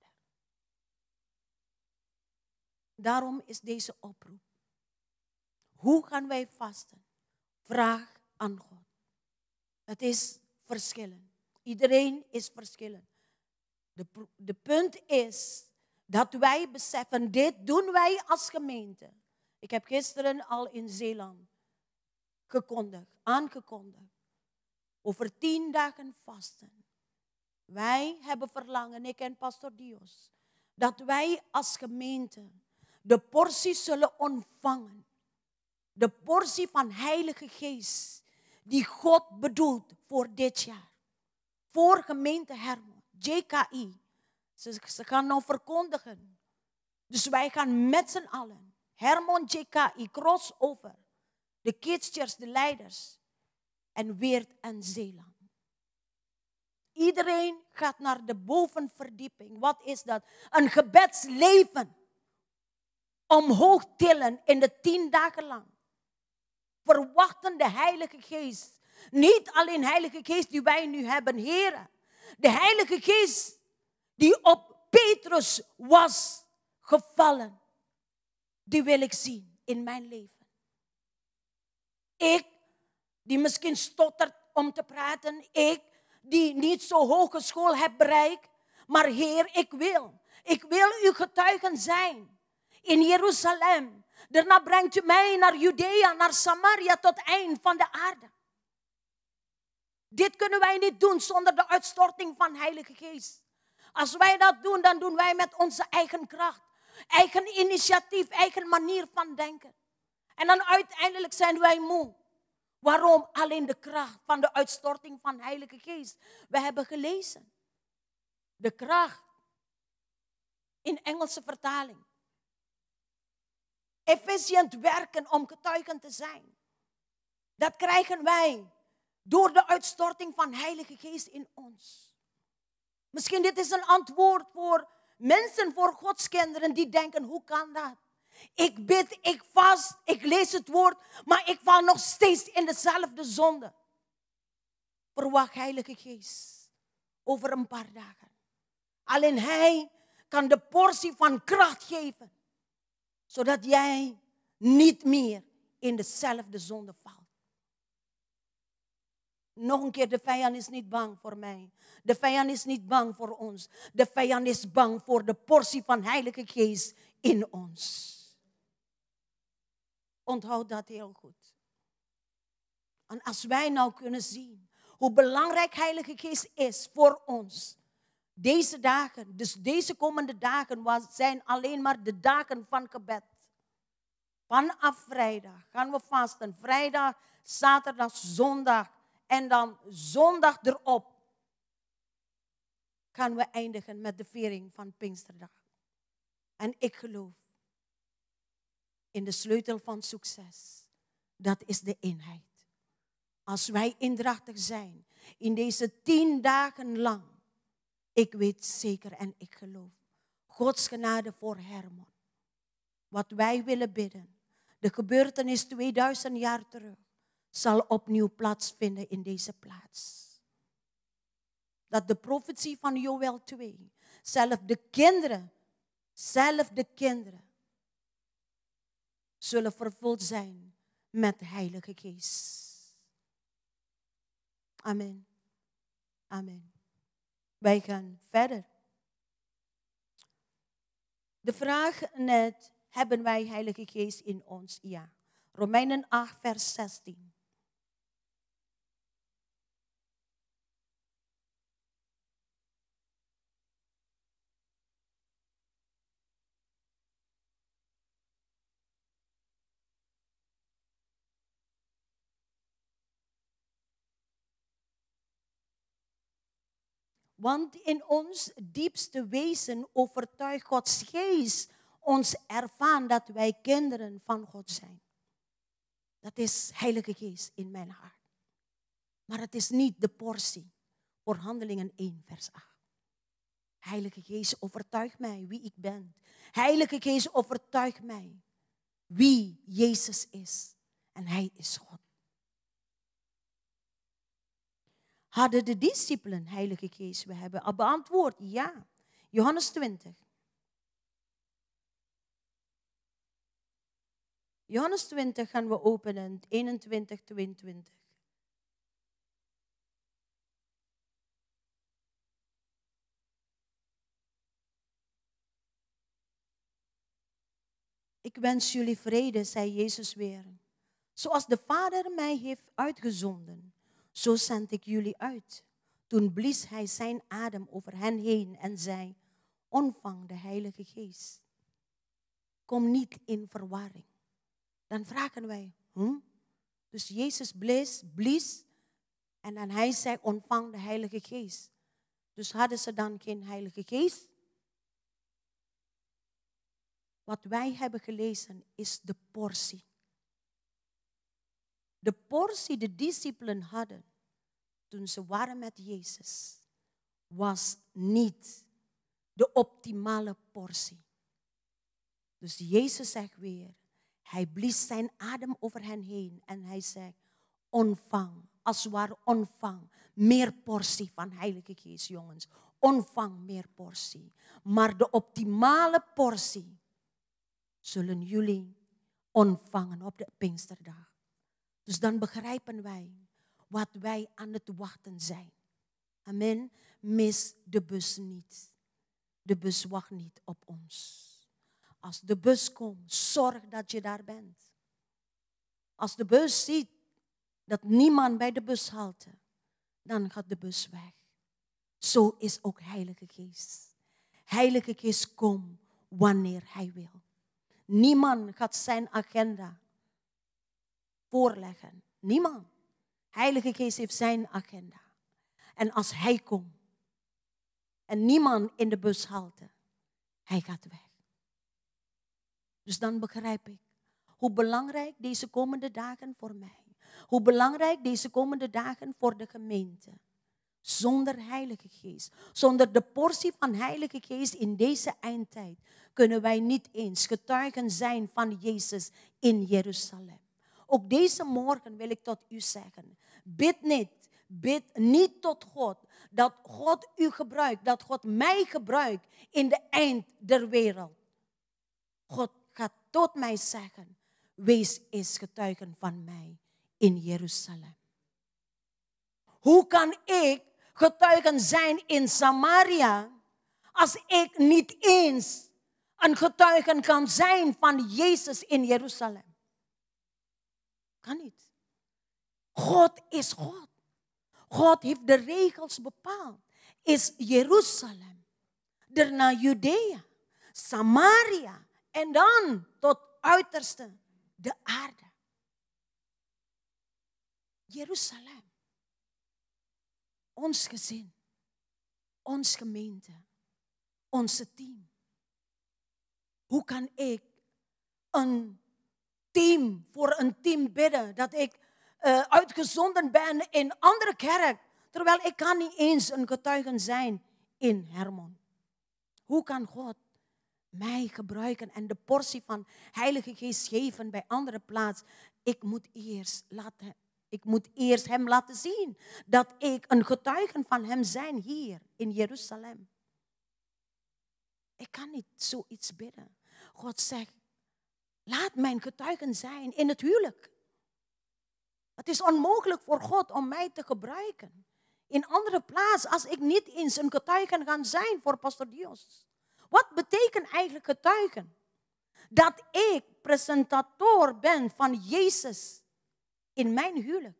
Daarom is deze oproep. Hoe gaan wij vasten? Vraag aan God. Het is verschillend. Iedereen is verschillend. De punt is dat wij beseffen, dit doen wij als gemeente. Ik heb gisteren al in Zeeland aangekondigd. Over 10 dagen vasten. Wij hebben verlangen, ik en pastor Dios, dat wij als gemeente de portie zullen ontvangen. De portie van Heilige Geest die God bedoelt voor dit jaar. Voor gemeente Hermon, JKI. Ze gaan nou verkondigen. Dus wij gaan met z'n allen, Hermon, JKI, crossover. De kids, de leiders. En Weert en Zeeland. Iedereen gaat naar de bovenverdieping. Wat is dat? Een gebedsleven. Omhoog tillen in de 10 dagen lang. Verwachten de Heilige Geest. Niet alleen Heilige Geest die wij nu hebben, heren. De Heilige Geest die op Petrus was gevallen. Die wil ik zien in mijn leven. Ik, die misschien stottert om te praten. Ik, die niet zo hoge school heb bereikt. Maar Heer, ik wil uw getuigen zijn. In Jeruzalem. Daarna brengt u mij naar Judea, naar Samaria, tot het eind van de aarde. Dit kunnen wij niet doen zonder de uitstorting van Heilige Geest. Als wij dat doen, dan doen wij met onze eigen kracht. Eigen initiatief, eigen manier van denken. En dan uiteindelijk zijn wij moe. Waarom? Alleen de kracht van de uitstorting van Heilige Geest. We hebben gelezen. De kracht. In Engelse vertaling. Efficiënt werken om getuigen te zijn. Dat krijgen wij door de uitstorting van Heilige Geest in ons. Misschien dit is een antwoord voor mensen, voor Gods kinderen die denken, hoe kan dat? Ik bid, ik vast, ik lees het woord, maar ik val nog steeds in dezelfde zonde. Verwacht Heilige Geest over een paar dagen. Alleen Hij kan de portie van kracht geven, zodat jij niet meer in dezelfde zonde valt. Nog een keer, de vijand is niet bang voor mij. De vijand is niet bang voor ons. De vijand is bang voor de portie van Heilige Geest in ons. Onthoud dat heel goed. En als wij nou kunnen zien hoe belangrijk Heilige Geest is voor ons. Deze dagen, dus deze komende dagen, zijn alleen maar de dagen van gebed. Vanaf vrijdag gaan we vasten. Vrijdag, zaterdag, zondag. En dan zondag erop gaan we eindigen met de viering van Pinksterdag. En ik geloof in de sleutel van succes. Dat is de eenheid. Als wij eendrachtig zijn in deze 10 dagen lang. Ik weet zeker en ik geloof. Gods genade voor Herman. Wat wij willen bidden. De gebeurtenis 2000 jaar terug. Zal opnieuw plaatsvinden in deze plaats. Dat de profetie van Joël 2. Zelf de kinderen. Zullen vervuld zijn met de Heilige Geest. Amen. Amen. Wij gaan verder. De vraag net, hebben wij Heilige Geest in ons? Ja. Romeinen 8, vers 16. Want in ons diepste wezen overtuigt Gods Geest ons ervan dat wij kinderen van God zijn. Dat is Heilige Geest in mijn hart. Maar het is niet de portie voor Handelingen 1 vers 8. Heilige Geest overtuigt mij wie ik ben. Heilige Geest overtuigt mij wie Jezus is. En Hij is God. Hadden de discipelen Heilige Geest? We hebben al beantwoord, ja. Johannes 20. Johannes 20 gaan we openen, 21, 22. Ik wens jullie vrede, zei Jezus weer. Zoals de Vader mij heeft uitgezonden, zo zend ik jullie uit. Toen blies hij zijn adem over hen heen en zei, ontvang de Heilige Geest. Kom niet in verwarring. Dan vragen wij, Dus Jezus blies en dan hij zei, ontvang de Heilige Geest. Dus hadden ze dan geen Heilige Geest? Wat wij hebben gelezen is de portie. De portie de discipelen hadden toen ze waren met Jezus was niet de optimale portie. Dus Jezus zegt weer, hij blies zijn adem over hen heen en hij zegt, ontvang, als het ware ontvang, meer portie van Heilige Geest, jongens. Ontvang meer portie. Maar de optimale portie zullen jullie ontvangen op de Pinksterdag. Dus dan begrijpen wij wat wij aan het wachten zijn. Amen. Mis de bus niet. De bus wacht niet op ons. Als de bus komt, zorg dat je daar bent. Als de bus ziet dat niemand bij de bus halte, dan gaat de bus weg. Zo is ook Heilige Geest. Heilige Geest komt wanneer Hij wil. Niemand gaat zijn agenda voorleggen. Niemand. Heilige Geest heeft zijn agenda. En als Hij komt en niemand in de bus halte, Hij gaat weg. Dus dan begrijp ik hoe belangrijk deze komende dagen voor mij. Hoe belangrijk deze komende dagen voor de gemeente. Zonder Heilige Geest, zonder de portie van Heilige Geest in deze eindtijd, kunnen wij niet eens getuigen zijn van Jezus in Jeruzalem. Ook deze morgen wil ik tot u zeggen, bid niet tot God, dat God u gebruikt, dat God mij gebruikt in de eind der wereld. God gaat tot mij zeggen, wees eens getuigen van mij in Jeruzalem. Hoe kan ik getuigen zijn in Samaria als ik niet eens een getuige kan zijn van Jezus in Jeruzalem? Kan niet. God is God. God heeft de regels bepaald. Is Jeruzalem, daarna Judea, Samaria en dan tot uiterste de aarde. Jeruzalem. Ons gezin, ons gemeente, onze team. Hoe kan ik voor een team bidden dat ik uitgezonden ben in andere kerk, terwijl ik kan niet eens een getuige zijn in Hermon? Hoe kan God mij gebruiken en de portie van Heilige Geest geven bij andere plaats? Ik moet eerst hem laten zien dat ik een getuige van hem zijn hier in Jeruzalem. Ik kan niet zoiets bidden. God zegt, laat mijn getuigen zijn in het huwelijk. Het is onmogelijk voor God om mij te gebruiken in andere plaats als ik niet eens een getuige kan zijn voor Pastor Dios. Wat betekent eigenlijk getuigen? Dat ik presentator ben van Jezus in mijn huwelijk.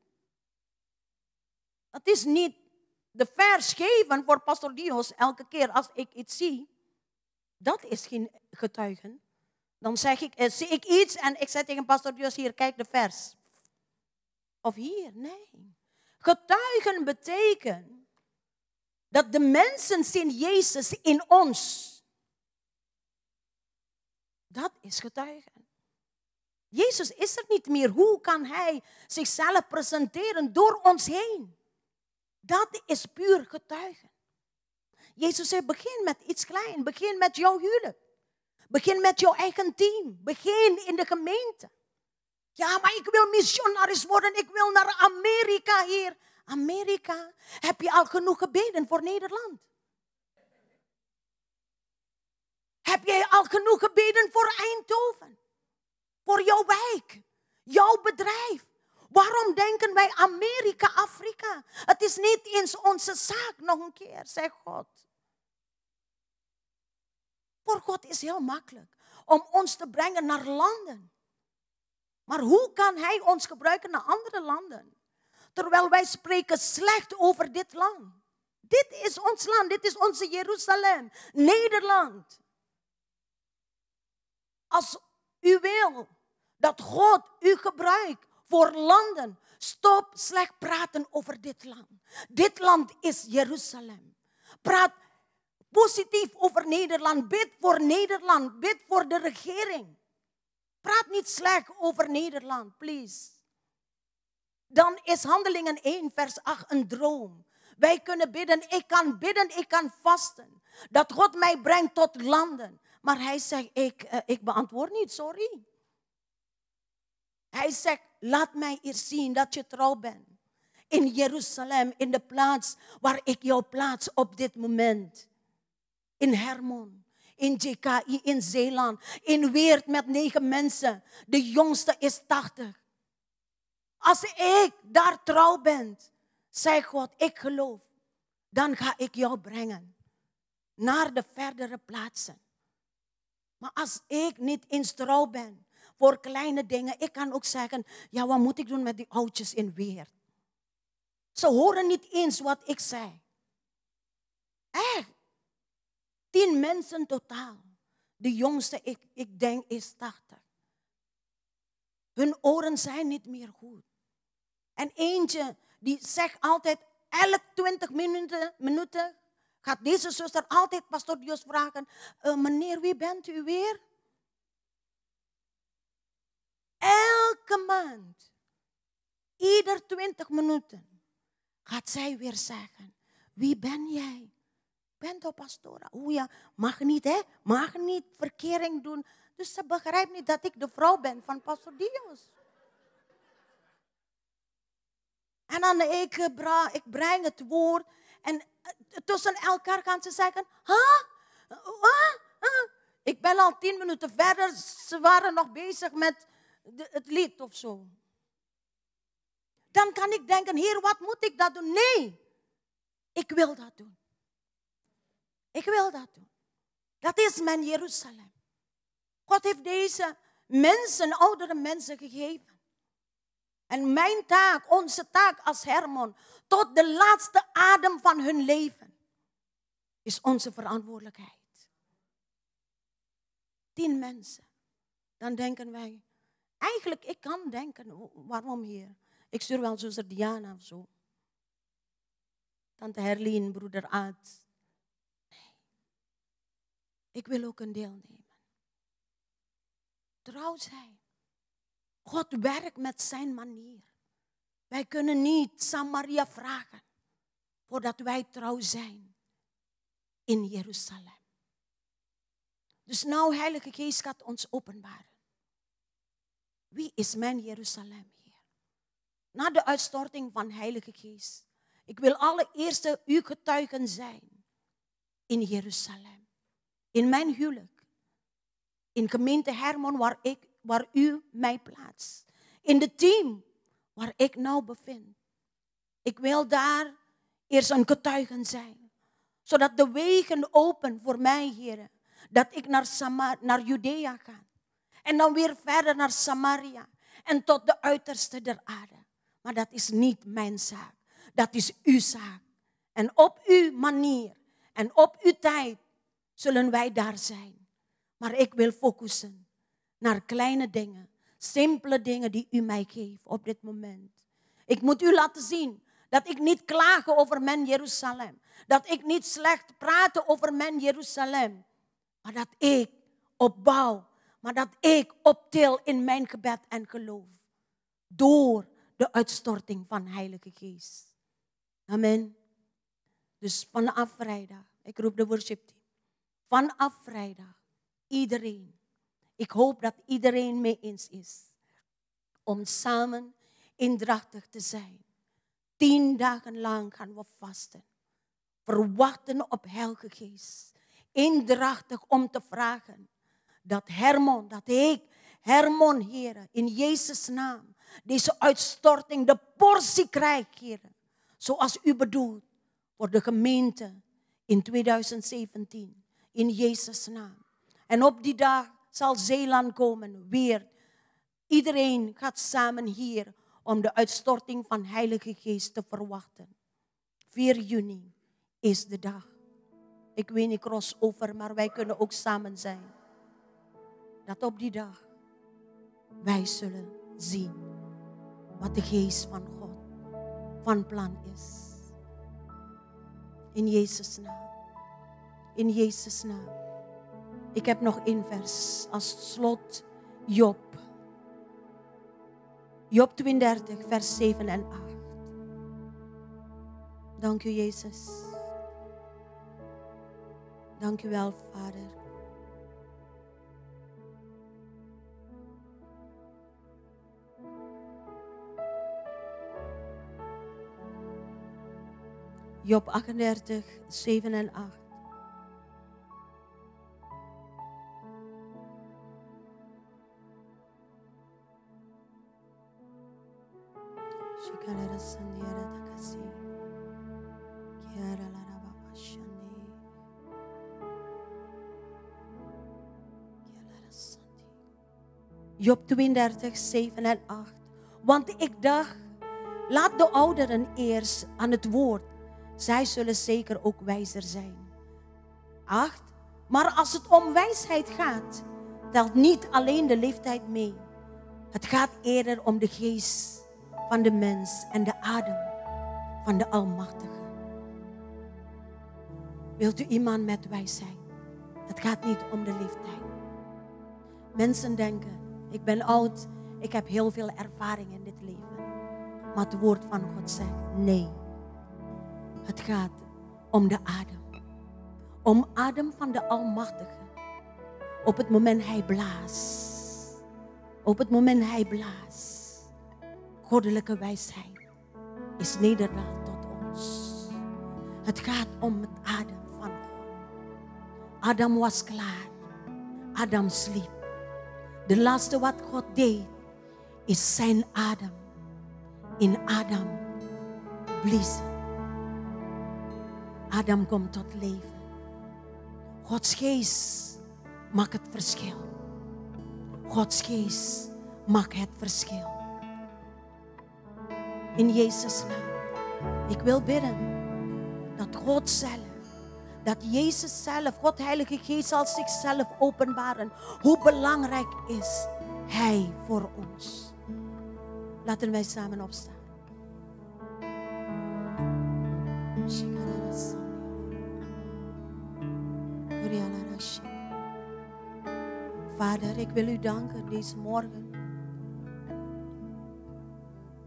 Het is niet de vers geven voor Pastor Dios elke keer als ik iets zie. Dat is geen getuigen. Dan zie ik iets en ik zeg tegen Pastor Dios, hier, kijk de vers. Of hier, nee. Getuigen betekent dat de mensen zien Jezus in ons. Dat is getuigen. Jezus is er niet meer. Hoe kan hij zichzelf presenteren door ons heen? Dat is puur getuigen. Jezus zei, begin met iets kleins. Begin met jouw huwelijk. Begin met jouw eigen team. Begin in de gemeente. Ja, maar ik wil missionaris worden. Ik wil naar Amerika hier. Amerika, heb je al genoeg gebeden voor Nederland? Heb jij al genoeg gebeden voor Eindhoven? Voor jouw wijk? Jouw bedrijf? Waarom denken wij Amerika, Afrika? Het is niet eens onze zaak, nog een keer, zegt God. Voor God is heel makkelijk om ons te brengen naar landen. Maar hoe kan hij ons gebruiken naar andere landen? Terwijl wij spreken slecht over dit land. Dit is ons land, dit is onze Jeruzalem, Nederland. Als u wil dat God u gebruikt voor landen, stop slecht praten over dit land. Dit land is Jeruzalem. Praat positief over Nederland. Bid voor Nederland. Bid voor de regering. Praat niet slecht over Nederland, please. Dan is Handelingen 1 vers 8 een droom. Wij kunnen bidden, ik kan vasten. Dat God mij brengt tot landen. Maar hij zegt, ik beantwoord niet, sorry. Hij zegt, laat mij eerst zien dat je trouw bent. In Jeruzalem, in de plaats waar ik jou plaats op dit moment. In Hermon, in JKI, in Zeeland, in Weert met 9 mensen. De jongste is 80. Als ik daar trouw ben, zei God, ik geloof. Dan ga ik jou brengen naar de verdere plaatsen. Maar als ik niet eens trouw ben voor kleine dingen, ik kan ook zeggen, ja, wat moet ik doen met die oudjes in Weert? Ze horen niet eens wat ik zei. Echt. 10 mensen totaal. De jongste, ik denk, is 80. Hun oren zijn niet meer goed. En eentje, die zegt altijd, elk 20 minuten gaat deze zuster altijd Pastor Dios vragen, meneer, wie bent u weer? Elke maand, ieder 20 minuten, gaat zij weer zeggen, wie ben jij? Bent u pastora? Oeh ja, mag niet hè? Mag niet verkering doen. Dus ze begrijpt niet dat ik de vrouw ben van Pastor Dios. En dan ik breng het woord. En tussen elkaar gaan ze zeggen, ik ben al 10 minuten verder. Ze waren nog bezig met het lied of zo. Dan kan ik denken, Heer, wat moet ik dat doen? Nee, ik wil dat doen. Ik wil dat doen. Dat is mijn Jeruzalem. God heeft deze mensen, oudere mensen gegeven. En mijn taak, onze taak als Hermon, tot de laatste adem van hun leven, is onze verantwoordelijkheid. 10 mensen. Dan denken wij, eigenlijk, ik kan denken, waarom Heer? Ik stuur wel zuster Diana of zo. Tante Herlien, broeder Aad. Nee. Ik wil ook een deel nemen. Trouw zijn. God werkt met zijn manier. Wij kunnen niet Samaria vragen voordat wij trouw zijn in Jeruzalem. Dus nou, Heilige Geest gaat ons openbaren. Wie is mijn Jeruzalem, Heer? Na de uitstorting van Heilige Geest. Ik wil allereerst uw getuigen zijn in Jeruzalem. In mijn huwelijk. In gemeente Hermon waar u mij plaatst. In het team waar ik nou bevind. Ik wil daar eerst een getuige zijn. Zodat de wegen open voor mij, Heer. Dat ik naar Judea ga. En dan weer verder naar Samaria. En tot de uiterste der aarde. Maar dat is niet mijn zaak. Dat is uw zaak. En op uw manier en op uw tijd zullen wij daar zijn. Maar ik wil focussen naar kleine dingen. Simpele dingen die u mij geeft op dit moment. Ik moet u laten zien dat ik niet klaag over mijn Jeruzalem. Dat ik niet slecht praat over mijn Jeruzalem. Maar dat ik opbouw. Maar dat ik optil in mijn gebed en geloof. Door de uitstorting van Heilige Geest. Amen. Dus vanaf vrijdag, ik roep de worship team. Vanaf vrijdag, iedereen. Ik hoop dat iedereen mee eens is. Om samen indachtig te zijn. 10 dagen lang gaan we vasten. Verwachten op Heilige Geest. Indachtig om te vragen. Dat Hermon, dat ik, Hermon, Heer, in Jezus' naam. Deze uitstorting, de portie krijgt, Heer. Zoals u bedoelt. Voor de gemeente in 2017. In Jezus' naam. En op die dag zal Zeeland komen. Weer. Iedereen gaat samen hier om de uitstorting van Heilige Geest te verwachten. 4 juni is de dag. Ik weet niet crossover, maar wij kunnen ook samen zijn. Dat op die dag wij zullen zien wat de Geest van God van plan is. In Jezus' naam. In Jezus' naam. Ik heb nog 1 vers als slot. Job. Job 32, vers 7 en 8. Dank u, Jezus. Dank u wel, Vader. Job 38, 7 en 8. Job 32, 7 en 8. Want ik dacht, laat de ouderen eerst aan het woord. Zij zullen zeker ook wijzer zijn. 8. Maar als het om wijsheid gaat, telt niet alleen de leeftijd mee. Het gaat eerder om de geest van de mens en de adem van de Almachtige. Wilt u iemand met wijsheid? Het gaat niet om de leeftijd. Mensen denken, ik ben oud, ik heb heel veel ervaring in dit leven. Maar het woord van God zegt, nee. Het gaat om de adem. Om adem van de Almachtige. Op het moment hij blaast. Op het moment hij blaast. Goddelijke wijsheid is nederdaald tot ons. Het gaat om het adem van God. Adam was klaar. Adam sliep. De laatste wat God deed is zijn adem in Adam bliezen. Adam komt tot leven. Gods geest maakt het verschil. Gods geest maakt het verschil. In Jezus' naam. Ik wil bidden dat God zelf, dat Jezus zelf, God Heilige Geest zal zichzelf openbaren. Hoe belangrijk is Hij voor ons. Laten wij samen opstaan. Vader, ik wil u danken deze morgen.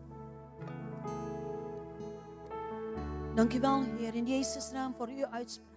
Dank u wel, Heer, in Jezus' naam voor uw uitspraak.